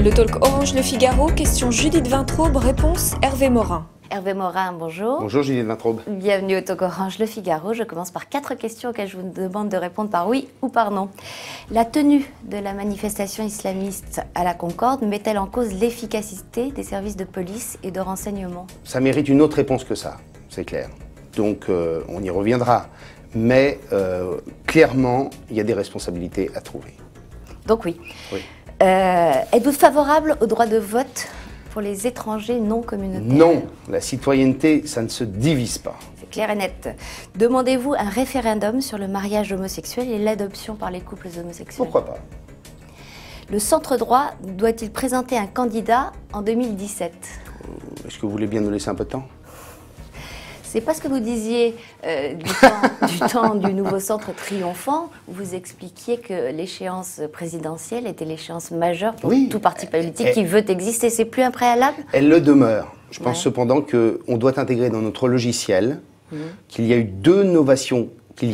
Le talk Orange Le Figaro, question Judith Vintraube, réponse Hervé Morin. Hervé Morin, bonjour. Bonjour Judith Vintraube. Bienvenue au talk Orange Le Figaro. Je commence par 4 questions auxquelles je vous demande de répondre par oui ou par non. La tenue de la manifestation islamiste à la Concorde met-elle en cause l'efficacité des services de police et de renseignement? Ça mérite une autre réponse que ça, c'est clair. Donc on y reviendra. Mais clairement, il y a des responsabilités à trouver. Donc oui. Oui. Êtes-vous favorable au droit de vote pour les étrangers non communautaires? Non, la citoyenneté, ça ne se divise pas. C'est clair et net. Demandez-vous un référendum sur le mariage homosexuel et l'adoption par les couples homosexuels? Pourquoi pas? Le centre droit doit-il présenter un candidat en 2017? Est-ce que vous voulez bien nous laisser un peu de temps? C'est pas ce que vous disiez du temps du nouveau centre triomphant, où vous expliquiez que l'échéance présidentielle était l'échéance majeure pour tout parti politique qui veut exister. C'est plus un préalable? Elle le demeure. Je pense cependant qu'on doit intégrer dans notre logiciel qu'il y a eu deux novations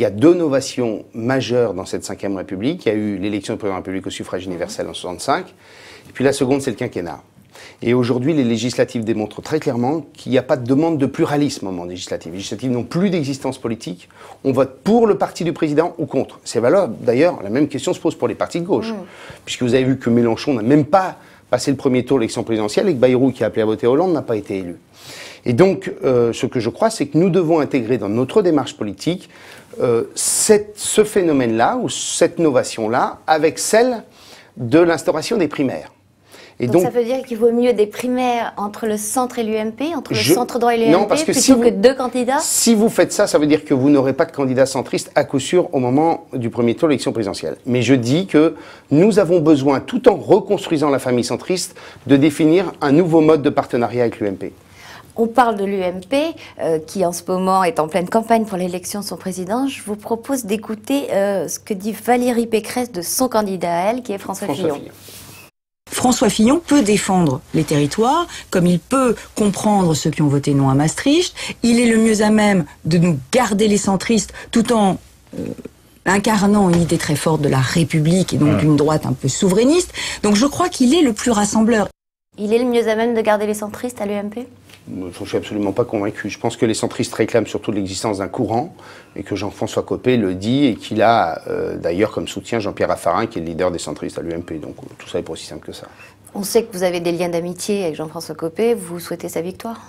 majeures dans cette Ve République. Il y a eu l'élection du président de la République au suffrage universel en 1965, et puis la seconde, c'est le quinquennat. Et aujourd'hui, les législatives démontrent très clairement qu'il n'y a pas de demande de pluralisme au moment législatif. Les législatives n'ont plus d'existence politique. On vote pour le parti du président ou contre. C'est valable. D'ailleurs, la même question se pose pour les partis de gauche. Puisque vous avez vu que Mélenchon n'a même pas passé le premier tour de l'élection présidentielle et que Bayrou, qui a appelé à voter Hollande, n'a pas été élu. Et donc, ce que je crois, c'est que nous devons intégrer dans notre démarche politique ce phénomène-là, ou cette novation-là, avec celle de l'instauration des primaires. Et donc ça veut dire qu'il vaut mieux des primaires entre le centre et l'UMP, entre le centre droit et l'UMP, non, parce que plutôt que deux candidats? Si vous faites ça, ça veut dire que vous n'aurez pas de candidat centriste à coup sûr au moment du premier tour de l'élection présidentielle. Mais je dis que nous avons besoin, tout en reconstruisant la famille centriste, de définir un nouveau mode de partenariat avec l'UMP. On parle de l'UMP, qui en ce moment est en pleine campagne pour l'élection de son président. Je vous propose d'écouter ce que dit Valérie Pécresse de son candidat à elle, qui est François Fillon. François Fillon peut défendre les territoires, comme il peut comprendre ceux qui ont voté non à Maastricht. Il est le mieux à même de nous garder les centristes tout en incarnant une idée très forte de la République et donc d'une droite un peu souverainiste. Donc je crois qu'il est le plus rassembleur. Il est le mieux à même de garder les centristes à l'UMP? Je ne suis absolument pas convaincu. Je pense que les centristes réclament surtout l'existence d'un courant et que Jean-François Copé le dit et qu'il a d'ailleurs comme soutien Jean-Pierre Raffarin qui est le leader des centristes à l'UMP. Donc tout ça n'est pas aussi simple que ça. On sait que vous avez des liens d'amitié avec Jean-François Copé. Vous souhaitez sa victoire?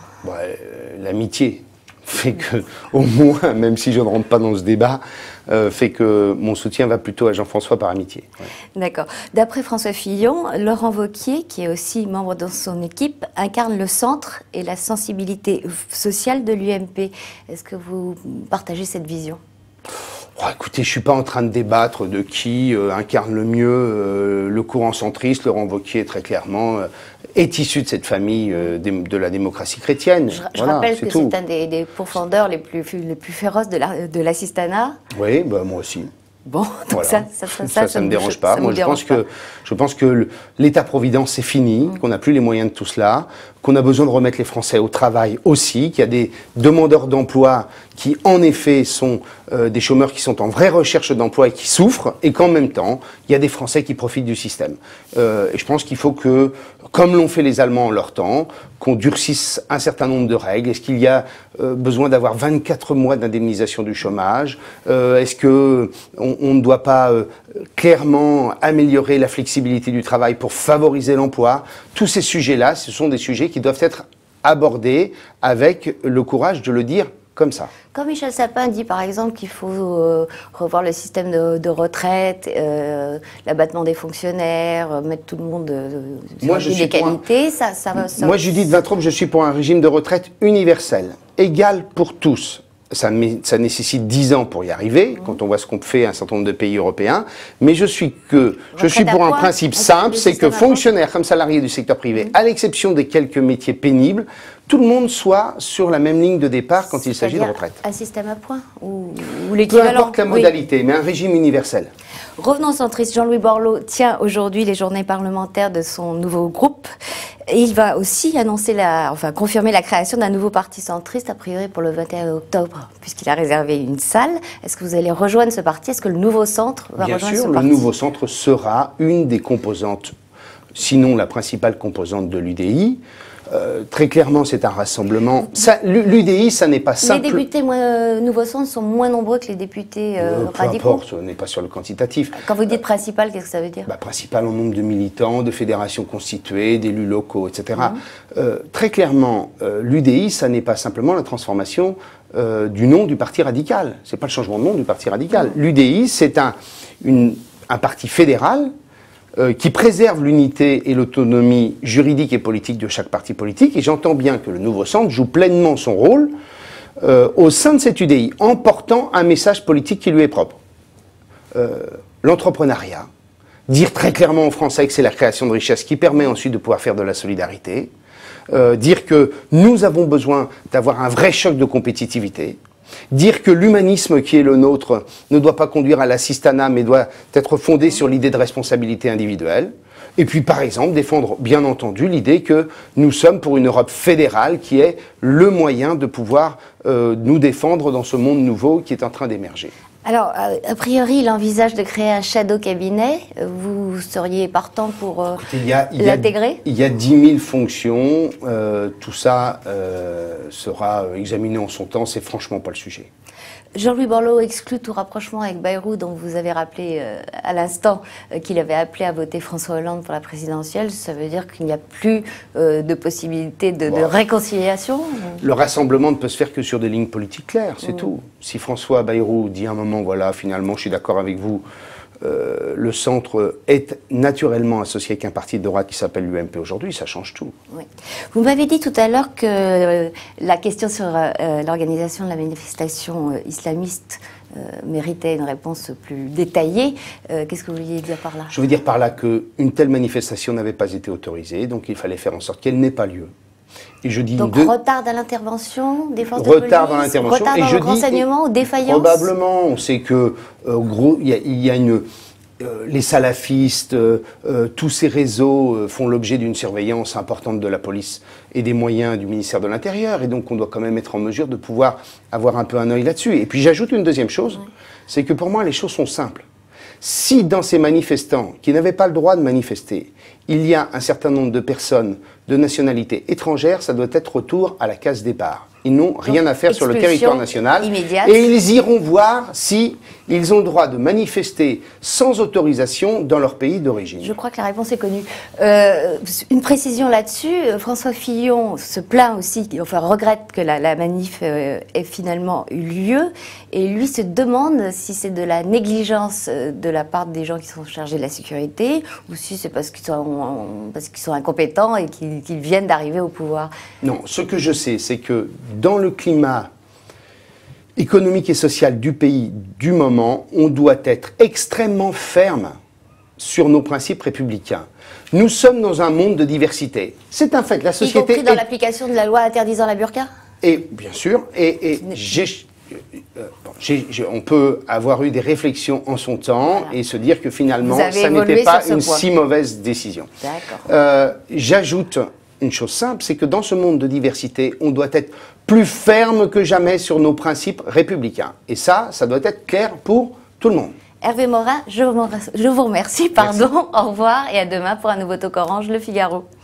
L'amitié fait que, au moins, même si je ne rentre pas dans ce débat, fait que mon soutien va plutôt à Jean-François par amitié. D'accord. D'après François Fillon, Laurent Wauquiez, qui est aussi membre de son équipe, incarne le centre et la sensibilité sociale de l'UMP. Est-ce que vous partagez cette vision? Écoutez, je ne suis pas en train de débattre de qui incarne le mieux le courant centriste. Laurent Wauquiez, très clairement, est issu de cette famille de la démocratie chrétienne. Je rappelle que c'est un des pourfendeurs les plus féroces de l'assistanat. Oui, moi aussi. Bon, donc ça ne me dérange pas. Moi, je pense que l'État-providence, c'est fini, qu'on n'a plus les moyens de tout cela, qu'on a besoin de remettre les Français au travail aussi, qu'il y a des demandeurs d'emploi qui, en effet, sont des chômeurs qui sont en vraie recherche d'emploi et qui souffrent, et qu'en même temps, il y a des Français qui profitent du système. Et je pense qu'il faut que, comme l'ont fait les Allemands en leur temps, qu'on durcisse un certain nombre de règles. Est-ce qu'il y a besoin d'avoir 24 mois d'indemnisation du chômage? Est-ce que on ne doit pas clairement améliorer la flexibilité du travail pour favoriser l'emploi? Tous ces sujets-là, ce sont des sujets qui doivent être abordés avec le courage de le dire comme ça. Quand Michel Sapin dit par exemple qu'il faut revoir le système de retraite, l'abattement des fonctionnaires, mettre tout le monde sur l'égalité, ça va... Moi, Judith Vintraube, je suis pour un régime de retraite universel, égal pour tous. Ça nécessite 10 ans pour y arriver, quand on voit ce qu'on fait un certain nombre de pays européens. Mais je suis pour un principe simple, c'est que fonctionnaires comme salariés du secteur privé, à l'exception des quelques métiers pénibles, tout le monde soit sur la même ligne de départ quand il s'agit de retraite. Un système à points ou l'équivalent? Peu importe la modalité, mais un régime universel. Revenons centriste. Jean-Louis Borloo tient aujourd'hui les journées parlementaires de son nouveau groupe. Et il va aussi annoncer confirmer la création d'un nouveau parti centriste, a priori pour le 21 octobre, puisqu'il a réservé une salle. Est-ce que vous allez rejoindre ce parti? Est-ce que le nouveau centre va rejoindre ce parti? Bien sûr, le nouveau centre sera une des composantes sinon la principale composante de l'UDI. Très clairement, c'est un rassemblement. L'UDI, ça n'est pas simple. Les députés Nouveau Centre sont moins nombreux que les députés radicaux. Peu importe, on n'est pas sur le quantitatif. Quand vous dites principal, qu'est-ce que ça veut dire? Principal en nombre de militants, de fédérations constituées, d'élus locaux, etc. Très clairement, l'UDI, ça n'est pas simplement la transformation du nom du Parti radical. C'est pas le changement de nom du Parti radical. L'UDI, c'est un parti fédéral qui préserve l'unité et l'autonomie juridique et politique de chaque parti politique. Et j'entends bien que le Nouveau Centre joue pleinement son rôle au sein de cette UDI, en portant un message politique qui lui est propre. L'entrepreneuriat, dire très clairement aux Français que c'est la création de richesse qui permet ensuite de pouvoir faire de la solidarité, dire que nous avons besoin d'avoir un vrai choc de compétitivité, dire que l'humanisme qui est le nôtre ne doit pas conduire à l'assistanat, mais doit être fondé sur l'idée de responsabilité individuelle. Et puis, par exemple, défendre, bien entendu, l'idée que nous sommes pour une Europe fédérale qui est le moyen de pouvoir nous défendre dans ce monde nouveau qui est en train d'émerger. Alors, a priori, il envisage de créer un shadow cabinet. Vous seriez partant pour l'intégrer? Il y a 10 000 fonctions. Tout ça sera examiné en son temps. C'est franchement pas le sujet. Jean-Louis Borloo exclut tout rapprochement avec Bayrou, dont vous avez rappelé à l'instant qu'il avait appelé à voter François Hollande pour la présidentielle. Ça veut dire qu'il n'y a plus de possibilité de réconciliation? Le rassemblement ne peut se faire que sur des lignes politiques claires, c'est tout. Si François Bayrou dit à un moment, voilà, finalement, je suis d'accord avec vous, le centre est naturellement associé avec un parti de droite qui s'appelle l'UMP aujourd'hui, ça change tout. Oui. Vous m'avez dit tout à l'heure que la question sur l'organisation de la manifestation islamiste méritait une réponse plus détaillée. Qu'est-ce que vous vouliez dire par là? Je veux dire par là qu'une telle manifestation n'avait pas été autorisée, donc il fallait faire en sorte qu'elle n'ait pas lieu. Et je dis donc retard dans l'intervention des forces de police, retard dans l'intervention, retard dans le renseignement ou défaillance? Probablement, on sait que gros, il y a les salafistes, tous ces réseaux font l'objet d'une surveillance importante de la police et des moyens du ministère de l'Intérieur, et donc on doit quand même être en mesure de pouvoir avoir un peu un œil là-dessus. Et puis j'ajoute une deuxième chose, c'est que pour moi les choses sont simples. Si dans ces manifestants qui n'avaient pas le droit de manifester, il y a un certain nombre de personnes de nationalité étrangère, ça doit être retour à la case départ. Ils n'ont rien à faire sur le territoire national. Immédiate. Et ils iront voir si ils ont le droit de manifester sans autorisation dans leur pays d'origine. Je crois que la réponse est connue. Une précision là-dessus, François Fillon se plaint aussi, enfin regrette que la manif ait finalement eu lieu, et lui se demande si c'est de la négligence de la part des gens qui sont chargés de la sécurité, ou si c'est parce qu'ils sont incompétents et qu'ils viennent d'arriver au pouvoir. Non, ce que je sais, c'est que dans le climat économique et social du pays, du moment, on doit être extrêmement ferme sur nos principes républicains. Nous sommes dans un monde de diversité. C'est un fait. La société. Y compris dans l'application de la loi interdisant la burqa? Et bien sûr. On peut avoir eu des réflexions en son temps et se dire que finalement, ça n'était pas une si mauvaise décision. J'ajoute une chose simple, c'est que dans ce monde de diversité, on doit être plus ferme que jamais sur nos principes républicains. Et ça doit être clair pour tout le monde. Hervé Morin, je vous remercie. Pardon. Au revoir et à demain pour un nouveau Talk Orange, Le Figaro.